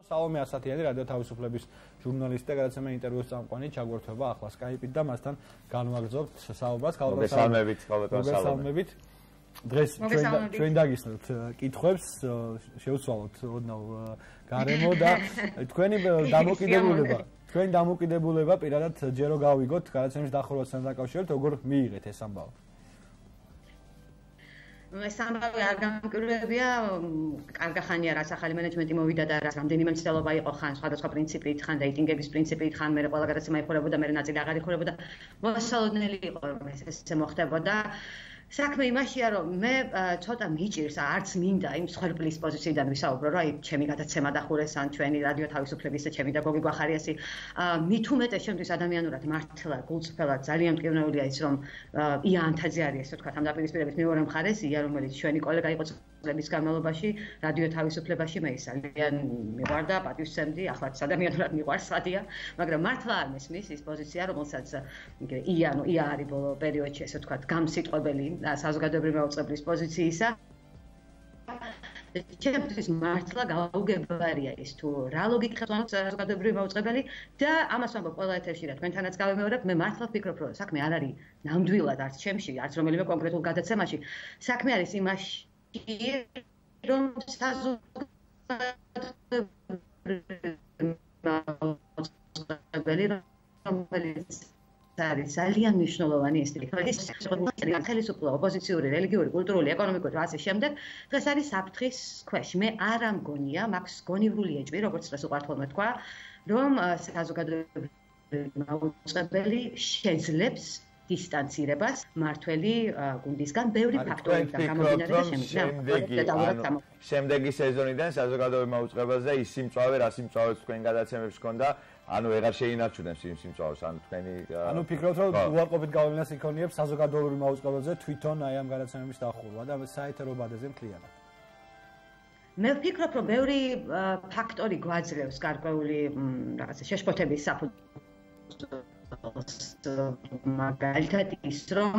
Salome Asatიანი რადიო თავისუფლების ჟურნალისტი და გადაცემა ინტერვიუს წამყვანი ჩაგვერთვება ახლა Skype-ით და მასთან განვაგრძობთ საუბარს. მოგესალმებით. დღეს ჩვენ დაგისმენთ კითხვებს, შევცვალოთ ოდნავ გარემო და თქვენი დამოკიდებულება პირადად ჯერო გავიგოთ გადაცემის დახურვასთან დაკავშირებით, როგორ მიიღეთ ეს ამბავი? ეს ამბავი არ გამკვირვებია, კარგი ხანია რაც ახალი მენეჯმენტი მოვიდა და რაც რამდენიმე მცდელობა იყო ხან სხვადასხვა პრინციპით, ხან რეიტინგების პრინციპით, ხან მე ყველა გადაცემა იხურებოდა, მე ნაწილი აღარ იხურებოდა. მოსალოდნელი იყო რომ ესე მოხდებოდა. საქმე იმაშია რომ მე ცოტა მიჭირს, არც მინდა იმ მსხვერპლის პოზიციიდან ვისაუბრო, რომ აი ჩემი გადაცემა დახურეს ან ჩვენი რადიო თავისუფლების და ჩემი და გოგი გვახარიასი მით უმეტეს შემთხვევით ადამიანურად მართლა გულწრფელად ძალიან მტკივნეულია ის რომ ია ანთაძე არის ესე ვთქვათ ამ დაპირისპირებით მეორე მხარეს ია რომელიც ჩვენი კოლეგა იყო წლების განმავლობაში რადიო თავისუფლებაში მე ის ძალიან მიყვარდა პატივსცემდი ახლაც ადამიანურად მიყვარს სვადია მაგრამ მართლა არ მესმის ის პოზიცია რომელსაც ია არის ბოლო პერიოდში ესე ვთქვათ გამსიტყვებელი საზოგადოებრივი მაუწყებლის პოზიციისა ჩემთვის მართლა გაუგებარია ის თუ რა ლოგიკით ხდება საზოგადოებრივი მაუწყებელი და ამას ვამბობ ყველა ეთერში და თქვენთანაც გავემეორებ მე მართლა ვფიქრობ რომ საქმე არ არის ნამდვილად არც ჩემში არც რომელიმე კონკრეტულ გადაცემაში საქმე არის იმაში რომ საზოგადოებრივი რომელიც არის ძალიან მნიშვნელოვანი ეს ხელისუფლება, ოპოზიციური, რელიგიური, კულტურული, ეკონომიკური და ასე შემდეგ. დღეს არის საფრთხის ქვეშ. მე არ ამგონია, მაქვს გონივრული ეჭვი, როგორც დღეს უყურთხოვნა თქვა, რომ საზოგადოებრივი მაუწყებელი შეძლებს დისტანცირებას მართველი გუნდისგან ბევრი ფაქტორიდან გამომდინარე და შემიძლია შემდეგი სეზონიდან საზოგადოებრივ მაუწყებელზე ის სიმწვავე რა სიმწვავეც თქვენ გადაცემებში ჰქონდა ანუ ვეღარ შეინარჩუნებს იმ სიმწვავეს ანუ თქვენი ანუ ფიქრობთ რომ უარყოფით გავლენას იქონიებს საზოგადოებრივ მაუწყებელზე თვითონ აი ამ გადაცემების დახურვა და საეთერო ბადეზე მთლიანად მე ვფიქრობ რომ ბევრი ფაქტორი გვაძლევს გარკვეული რაღაცა შეშფოთების მაგალითად ის რომ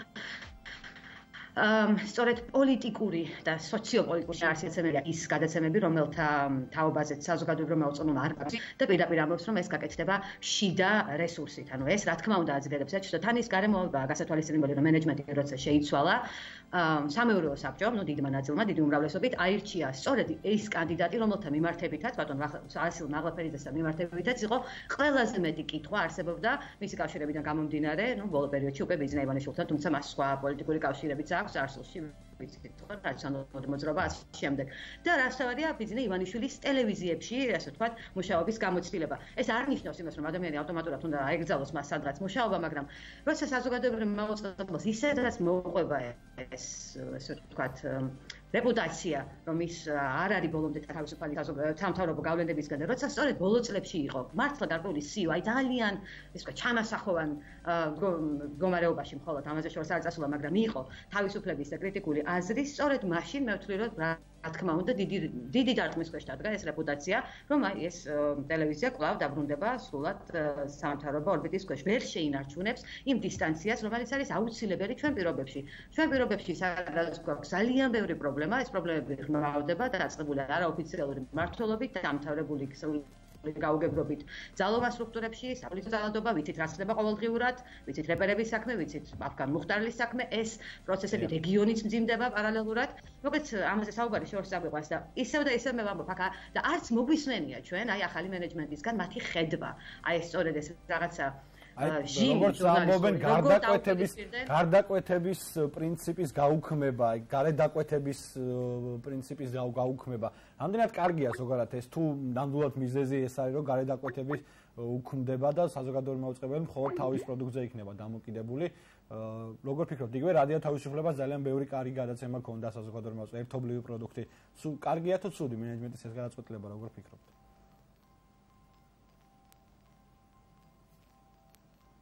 სწორედ პოლიტიკური და სოციოპოლიტიკური არსებებია ის გადაცემები, რომელთა თაობაზეც საზოგადოებრივ მაუწყებელმა არ გაქვს და პირდაპირ ამბობს, რომ ეს გაკეთდება შიდა რესურსით. ანუ ეს რა თქმა უნდა აძლიერებს ეჭვს და თან ის გარემოება გასათვალისწინებელი რომ მენეჯმენტი როცა შეიცვალა, სამეურვეო საბჭომ, ну დიდმა ნაწილმა, დიდი უმრავლესობით აირჩია სწორედ ის კანდიდატი, რომელთა მიმართებითაც, ბატონ ასილ მაღლაფერიძესთან მიმართებითაც იყო ყველაზე მეტი კითხვა არსებობდა მისი კავშირებიდან გამომდინარე, ну ბოლო პერიოდში უკვე ბიზნეს ივანიშვილთან, თუმცა მას სხვა პოლიტიკური კავშირებიც აქვს არსულში ვიცით რა რაციონალური მოძრაობა ასე შემდეგ. და რასთავადია ბიზნეს ივანიშვილის ტელევიზიებში, ასე ვთქვათ, მუშაობის გამოცდილება. ეს არ ნიშნავს იმას, რომ ადამიანი ავტომატურად უნდა აეგზავნოს მას სადღაც მუშაობა, მაგრამ როცა საზოგადოებრივ მაუწყებელს ისედაც მოყვება ეს ასე ვთქვათ რეპუტაცია, რომ ის არ არის ბოლომდე თავისუფალი სამთავრობო გავლენებისგან და როცა სწორედ ბოლო წლებში იყო მართლა გარკვეული სიო, აი ძალიან ის ვთქვათ ჩამასახოვან მდგომარეობაში მხოლოდ ამაზე შორს არ წასულა, მაგრამ იყო თავისუფლების და კრიტიკული აზრი, სწორედ მაშინ მე ვთვლი, რომ რა თქმა უნდა დიდი დარტყმის ქვეშ დადგა ეს რეპუტაცია, რომ აი ეს ტელევიზია კვლავ დაბრუნდება სრულად სამთავრობო ორბიტის ქვეშ. ვერ შეინარჩუნებს იმ დისტანციას, რომელიც არის აუცილებელი ჩვენ პირობებში. ჩვენ პირობებში სადაც გვაქვს ძალიან ბევრი პრობლემა, ეს პრობლემები ღრმავდება და დაწყებულია არაოფიციალური მმართველობით, დამთავრებული გაუგებრობით ძალოვან სტრუქტურებში, საპოლიტიკო ძალადობა, ვიცით რა ხდება ყოველდღიურად, ვიცით რეპერების საქმე, ვიცით აფგან მუხტარლის საქმე, ეს პროცესები რეგიონიც მძიმდება პარალელურად. მოკლედ ამაზე საუბარი შორს წაგვიყვანს და ისევ და ისევ მე ვამბობ აქ და არც მოგვისმენია ჩვენ აი ახალი მენეჯმენტისგან მათი ხედვა. აი სწორედ ეს რაღაცა როგორც ამბობენ გარდაკვეთების პრინციპის გაუქმება, გარედაკვეთების პრინციპის გაუქმება. ამდენად კარგია ზოგადად ეს თუ ნამდვილად მიზეზი ეს არის რომ გარედაკვეთების უქმდება და საზოგადოებრივ მაუწყებელი მხოლოდ თავის პროდუქტზე იქნება დამოკიდებული. როგორ ფიქრობთ, იგივე რადიო თავისუფლებას ძალიან ბევრი კარგი გადაცემა ჰქონდა საზოგადოებრივ მაუწყებელს, ერთობლივი პროდუქტი. კარგია თუ ცუდი მენეჯმენტის ეს გადაწყვეტილება, როგორ ფიქრობთ?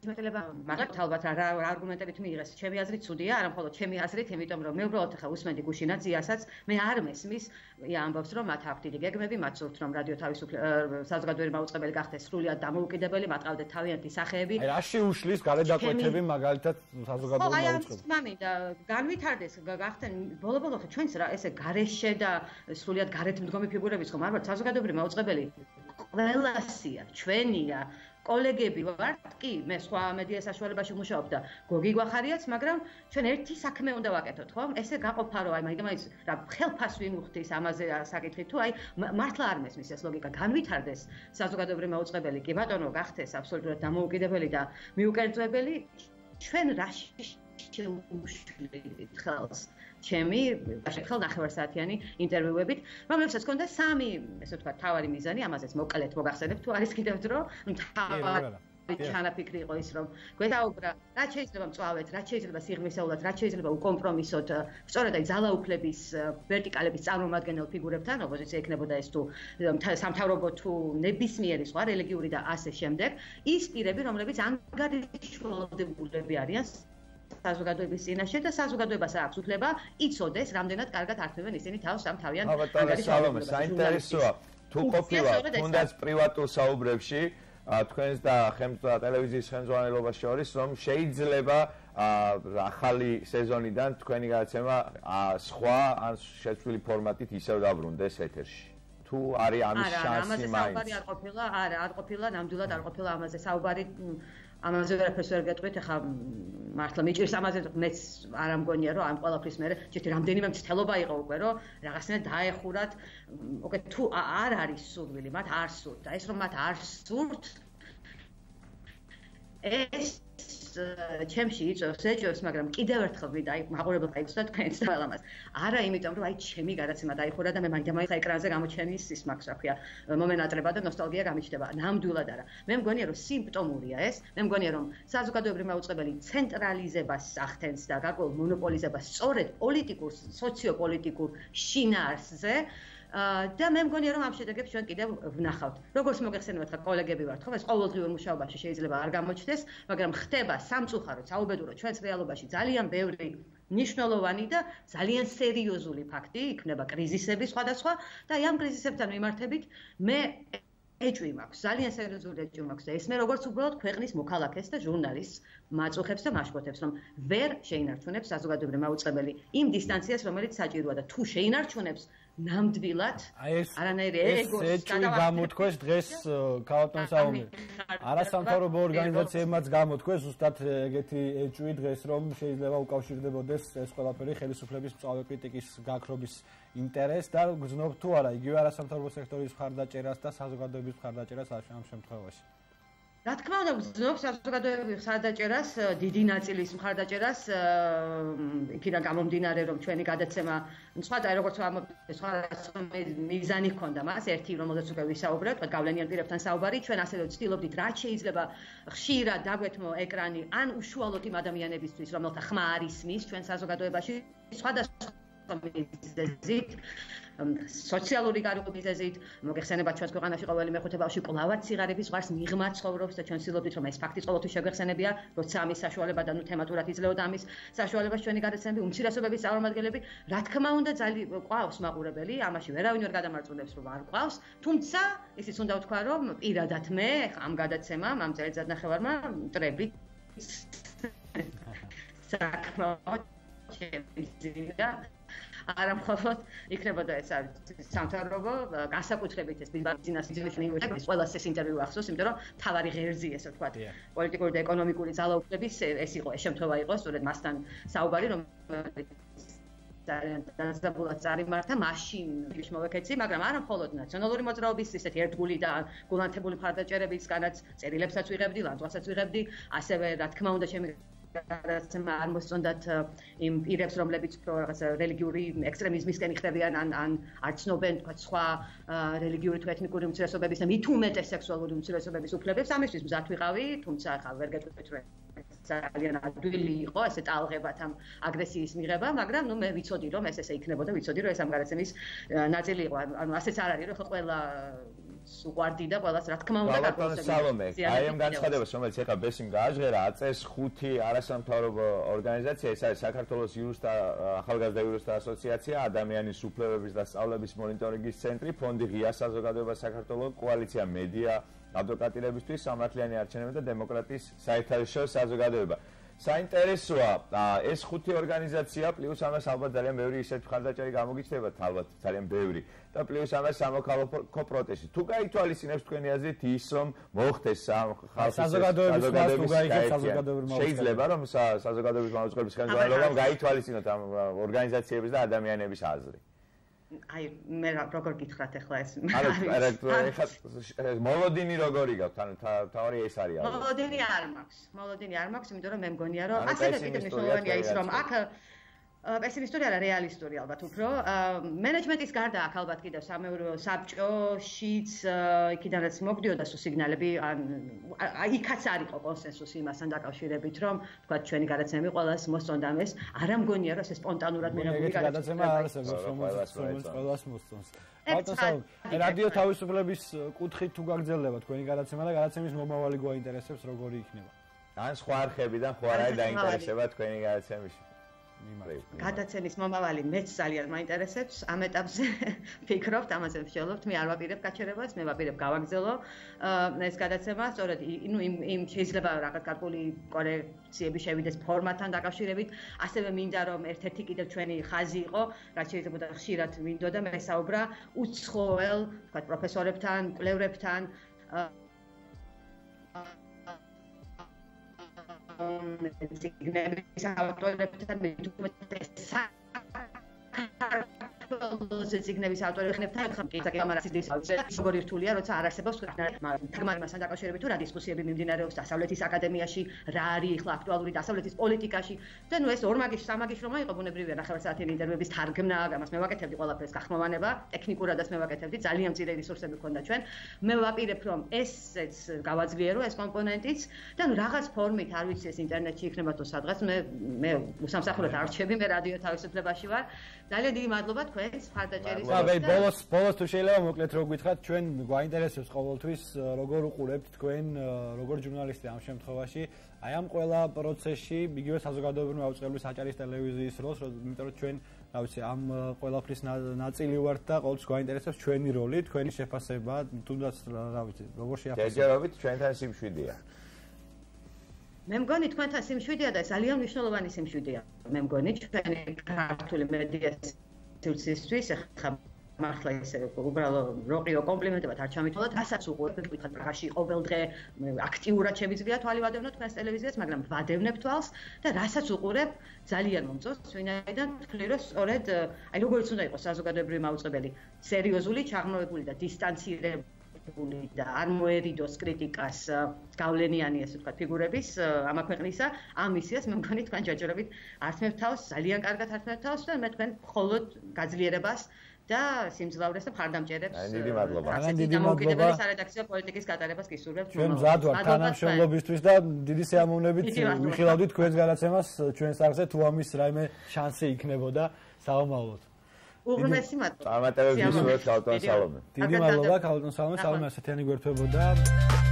მეტელება მაგრამ ალბათ რა არგუმენტებით მიიღეს ჩემი აზრით ცუდია არა მხოლოდ ჩემი აზრით იმიტომ რომ მე უბრალოდ ხა უსმენდი გუშინაძიასაც მე არ მესმის ამბობს რომ მათ აქვთ დიდი გეგმები მათ სურთ რომ რადიო საზოგადოებრივი მაუწყებელი გახდეს სრულიად დამოუკიდებელი მათ ყავდეთ თავიანთი სახეები აი რაში უშლის გარედაკვეთები მაგალითად საზოგადოებრივი მაუწყებელი მამინდა განვითარდეს გახდნენ ბოლო-ბოლო ჩვენს რა ესე გარეშე და სრულიად გარეთ მდგომი ფიგურებიც ხომ არ ვართ საზოგადოებრივი მაუწყებელი ყველასია ჩვენია კოლეგები ვართ კი მე სხვა მედია საშუალებაში ვმუშაობ და გოგი გვახარიაც მაგრამ ჩვენ ერთი საქმე უნდა ვაკეთოთ ხომ ესე გაყოფა რომ აი მაგ რა ხელფას ვინ უხდის ამაზე საკითხი თუ აი მართლა არ მესმის ეს ლოგიკა განვითარდეს საზოგადოებრივი მაუწყებელი კი ბატონო გახდეს აბსოლუტურად დამოუკიდებელი და მიუკერძოებელი ჩვენ რაში შევუშლით ხელს ჩემი ხელ ნახევარსაათიანი ინტერვიუებით, რომლებსაც ჰქონდა სამი, ესე ვთქვათ, თავარი მიზანი, ამაზეც მოკლედ მოგახსენებთ თუ არის კიდევ დრო, თავარი ჩანაფიქრი იყო ის, რომ გვეთაუბრა, რაც შეიძლება მწვავედ, რაც შეიძლება სიღრმისეულად, რაც შეიძლება უკომპრომისოდ, სწორედ აი ძალაუფლების ვერტიკალების წარმომადგენელ ფიგურებთან, ოპოზიცია იქნებოდა ეს თუ სამთავრობო თუ ნებისმიერი სხვა რელიგიური და ასე შემდეგ, ის პირები, რომლებიც ანგარიშვალდებულები არიან საზოგადოების წინაშე და საზოგადოებას აქვს უფლება იცოდეს, რამდენად კარგად ართმევენ ისინი თავს ამ თავიანთ ანგარიშვალდებულებას. საინტერესოა, თუ ყოფილა თუნდაც პრივატულ საუბრებში, თქვენს და ტელევიზიის ხელმძღვანელობას შორის, რომ შეიძლება ახალი სეზონიდან თქვენი გადაცემა სხვა ან შეცვლილი ფორმატით ისევ დაბრუნდეს ეთერში. თუ არის ამის შანსი მაინც? არ ყოფილა, ნამდვილად არ ყოფილა ამაზე საუბარი. ამაზე ვერაფერს ვერ გეტყვით, ახლა მართლა მიჭირს ამაზე მეც არ ამგონია რომ ამ ყველაფრის მერე ჯერ რამდენიმე მცდელობა იყო უკვე რომ რაღაცნაირად დაეხურათ. ოკეი, თუ არ არის სურვილი, მათ არ სურთ და ეს რომ მათ არ სურთ ეს ჩემში იწევს ეჭვებს, მაგრამ კიდევ ერთხელ ვიდა აი მაყურებელთა იცოდეთ თქვენს თვალამას. არა იმიტომ რომ აი ჩემი გადაცემა დაიხურა და მე მაინდა-მაინც ეკრანზე გამოჩენის ის მაქვს რა ქვია მომენატრება და ნოსტალგია გამიჩნდება. ნამდვილად არა. მე მგონია რომ სიმპტომურია ეს. მე მგონია რომ საზოგადოებრივი მაუწყებელი ცენტრალიზებას ახდენს და გარკვეულ მონოპოლიზებას სწორედ პოლიტიკურ, სოციოპოლიტიკურ შინაარსზე და მე მგონია რომ ამ შედეგებს ჩვენ კიდევ ვნახავთ. როგორც მოგეხსენებათ, ხა კოლეგები ვართ, ხო, ეს ყოველდღიურ მუშაობაში შეიძლება არ გამოჩნდეს, მაგრამ ხდება სამწუხაროდ, საუბედუროდ ჩვენს რეალობაში ძალიან ბევრი ნიშნულოვანი და ძალიან სერიოზული ფაქტი იქნება კრიზისები სხვადასხვა და ამ კრიზისებთან მიმართებით მე ეჭვი მაქვს, ძალიან სერიოზული ეჭვი მაქვს და ეს მე როგორც უბრალოდ ქვეყნის მოქალაქეს და ჟურნალისტს მაწუხებს და მაშფოთებს, რომ ვერ შეინარჩუნებს საზოგადოებრივი მაუწყებელი იმ დისტანციას, რომელიც საჭიროა და თუ შეინარჩუნებს ნამდვილად არანაირი ეგოს ეჭვი გამოთქვეს დღეს ქალბატონ საომი. არასამთავრობო ორგანიზაციებმაც გამოთქვეს ზუსტად ეგეთი ეჭვი დღეს, რომ შეიძლება უკავშირდებოდეს ეს ყველაფერი ხელისუფლების მწვავე კრიტიკის გაქრობის ინტერესს და გრძნობ თუ არა იგივე არასამთავრობო სექტორის მხარდაჭერას და საზოგადოების მხარდაჭერას ამ შემთხვევაში. რა თქმა უნდა, გრძნობ საზოგადოების მხარდაჭერას, დიდი ნაწილის მხარდაჭერას, იქიდან გამომდინარე, რომ ჩვენი გადაცემა სხვადასხვა როგორც სხვა მიზანი ჰქონდა მას, ერთი რომელზეც უკვე ვისაუბრეთ, გავლენიან პირებთან საუბარი, ჩვენ ასევე ვცდილობდით რაც შეიძლება ხშირად დაგვეთმო ეკრანი ან უშუალოდ იმ ადამიანებისთვის, რომელთა ხმა არ ისმის ჩვენ საზოგადოებაში, სხვადასხვა მიზეზით სოციალური გარკვეული მიზეზით, მოგეხსენება ჩვენს ქვეყანაში ყოველი მეხუთე ბავშვი კლავად სიღარიბის ზღვარს მიღმა ცხოვრობს და ჩვენ ვცდილობდით რომ ეს ფაქტი ყოველთვის შეგვეხსენებია, როცა ამის საშუალება და ნუ თემატურად იძლეოდა ამის საშუალებას ჩვენი გადაცემები, უმცირესობების წარმომადგენლები, რა თქმა უნდა ძალიან ყავს მაყურებელი, ამაში ვერავინ ვერ გადამარწმუნებს რომ არ ყავს, თუმცა ისიც უნდა ვთქვა რომ პირადად მე ამ გადაცემამ ამ წელიწადნახევარმა მტრებით საკმაოდ შემიზინა არა მხოლოდ იქნებოდა ეს სამთავრობო განსაკუთრებით ეს ბიზნეს ინჟინერიის ყველას ეს ინტერვიუ ახსოვს, იმიტომ რომ თავარი ღერძი ესე ვთქვათ პოლიტიკური და ეკონომიკური ძალაუფლების ეს იყო, ეს შემთხვევა იყო სწორედ მასთან საუბარი, რომელიც ძალიან დაძაბულად წარიმართა მაშინ მოვეკეცი, მაგრამ არა მხოლოდ ნაციონალური მოძრაობის ისეთი ერთგული და გულანთებული მხარდაჭერებისგანაც წერილებსაც ვიღებდი, ლანძღვასაც ვიღებდი, ასევე რა თქმა უნდა ჩემი გადაცემა არ მოსწონდათ იმ პირებს, რომლებიც რაღაც რელიგიური ექსტრემიზმისკენ იხდებიან ან არ ცნობენ თქვა სხვა რელიგიური თუ ეთნიკური უმცირესობების და მით უმეტეს სექსუალური უმცირესობების უფლებებს, ამისთვის მზად ვიყავი, თუმცა ახლა ვერ გეტყვით რომ ძალიან ადვილი იყო ესე ტალღებათ ამ აგრესიის მიღება, მაგრამ ნუ მე ვიცოდი რომ ეს ესე იქნებოდა, ვიცოდი რომ ეს ამ გადაცემის ნაწილი იყო. ანუ ასეც არ არის რომ ხო ყველა უყვარდი და ყველას რა თქმა უნდა გაკეთებია. სალომე, აი ამ განცხადებას, რომელიც ეხლა ბესიმ გააჟღერა, აწეს 5 არასამთავრობო ორგანიზაცია, ეს არის საქართველოს ახალგაზრდა იურისტთა ასოციაცია, ადამიანის უფლებების და სწავლების მონიტორინგის ცენტრი, ფონდი ღია საზოგადოება საქართველოს, კოალიცია მედია ადვოკატირებისთვის, სამართლიანი არჩევნები და დემოკრატიის საერთაშორისო საზოგადოება. საინტერესოა ეს 5 ორგანიზაცია პლუს ამას ალბათ ძალიან ბევრი ისეთი ხარდაჭერი გამოგიჩნდებათ ალბათ ძალიან ბევრი და პლუს ამას სამოქალაქო პროტესტი თუ გაითვალისწინებს თქვენი აზრით ის რომ მოხდეს ხალხის საზოგადოებრივ შეიძლება რომ საზოგადოებრივ მოძღვრების ხელმძღვანელობამ გაითვალისწინოთ ამ ორგანიზაციების და ადამიანების აზრი აი მე როგორ გითხრათ ახლა ეს ეხლა მოლოდინი როგორი გაქვთ ანუ თავარი ეს არის მოლოდინი არ მაქვს იმიტომ რომ მე მგონია რომ ასევე კიდევ მნიშვნელოვანია ის რომ აქ პესიმისტური არა რეალისტური ალბათ უფრო მენეჯმენტის გარდა აქ ალბათ კიდევ სამეურვეო საბჭოშიც იქიდანაც მოგდიოდა სულ სიგნალები იქაც არ იყო კონსენსუსი იმასთან დაკავშირებით რომ თქვა ჩვენი გადაცემები ყველას მოსწონდა ეს არა მგონია რომ ეს სპონტანურად მიღებული გადაცემა არ არსებობს რომელიც ყველას მოსწონს რადიო თავისუფლების კუთხით თუ გაგრძელდება თქვენი გადაცემა და გადაცემის მომავალი გვაინტერესებს როგორი იქნება ან სხვა არხებიდან ხო არ დაინტერესება თქვენი გადაცემის გადაცემის მომავალი მეც ძალიან მაინტერესებს ამ ეტაპზე ფიქრობთ ამაზე ვშველობთ მე არ ვაპირებ გაჩერებას მე ვაპირებ გავაგზელო ეს გადაცემა სწორედ იმ შეიძლება რაღაც გარკვეული კორექციები შევიდეს ფორმატთან დაკავშირებით ასევე მინდა რომ ერთ-ერთი კიდევ ჩვენი ხაზი იყო რაც შეიძლება ხშირად მინდოდა მე საუბრა უცხოელ თქვა პროფესორებთან მკვლევრებთან ციგნების ავტორებთან ციგნების ავტორებთან როგორი რთულია როცა არ არსებობს თქმასთან დაკავშირებით თუ რა დისკუსიები მიმდინარეობს დასავლეთის აკადემიაში რა არის ახლა აქტუალური დასავლეთის პოლიტიკაში და ნუ ეს 2 მაგის 3 მაგის რომ იყო ბუნებრივია ნახევარსაათიანი ინტერვიუების თარგმნა ამას მე ვაკეთებდი ყველაფერს გახმოვანება ტექნიკურადაც მე ვაკეთებდი ძალიან მცირე რესურსები ჰქონდა ჩვენ მე ვაპირებ რომ ესეც გავაძლიერო ეს კომპონენტიც და ნუ რაღაც ფორმით არ ვიცი ეს ინტერნეტში იქნება თუ სადღაც მე უსამსახუროდ არ რჩები მე რადიო თავისუფლებაში ვარ ძალიან დიდი მადლობა თქვენს ხარდაჭერის ბოლოს თუ შეიძლება მოკლედ რო გითხრათ ჩვენ გვაინტერესებს ყოველთვის როგორ უყურებთ თქვენ როგორ ჟურნალისტი ამ შემთხვევაში აი ამ ყველა პროცესში იგივე საზოგადოებრივი აუწყებლობის აჭარის ტელევიზიის როლს იმიტომ რომ ჩვენ რა ვიცი ამ ყველაფრის ნაწილი ვართ და ყოველთვის გვაინტერესებს ჩვენი როლი თქვენი შეფასება თუნდაც რა ვიცი როგორ შეაფასებთ ჯერჯერობით ჩვენთან სიმშვიდეა მე მგონი თქვენთან სიმშვიდეა და ძალიან მნიშვნელოვანი სიმშვიდეა მე მგონი ჩვენი ქართული მედიას სივრცისთვის ახლა მართლა ისე უბრალოდ როყიო კომპლიმენტებად არ ჩამითვალოთ რასაც უყურებთ ვთქვათ პრაღაში ყოველდღე აქტიურად შევიძლია თვალი ვადევნოთ თქვენს ტელევიზიას მაგრამ ვადევნებ თვალს და რასაც უყურებ ძალიან მომწონს ვინაიდან ვთვლი რომ სწორედ აი როგორიც უნდა იყოს საზოგადოებრივი მაუწყებელი სერიოზული ჩაღრმავებული და დისტანცირებული და არ მოერიდოს კრიტიკას გავლენიანი ესე ვთქვათ ფიგურების ამა ქვეყნისა ამ მისიას მე მგონი თქვენ ჯერჯერობით ართმევთ თავს ძალიან კარგად ართმევთ თავს და მე თქვენ მხოლოდ გაძლიერებას და სიმძლავრეს და მხარდამჭერებს დიდი მადლობა დიდი მადლობა სარედაქციო პოლიტიკის გატარებას გისურვებთ ჩვენ მზად ვართ თანამშრომლობისთვის და დიდი სიამოვნებით ვიხილავდით თქვენს გადაცემას ჩვენ სახლზე თუ ამის რაიმე შანსი იქნებოდა საომავლოდ უღრმესი მადლობა წარმატებები გისურვებთ ქალბატონ სალომე დიდი მადლობა ქალბატონ სალომე ასეთიანი გვერდთვებოდა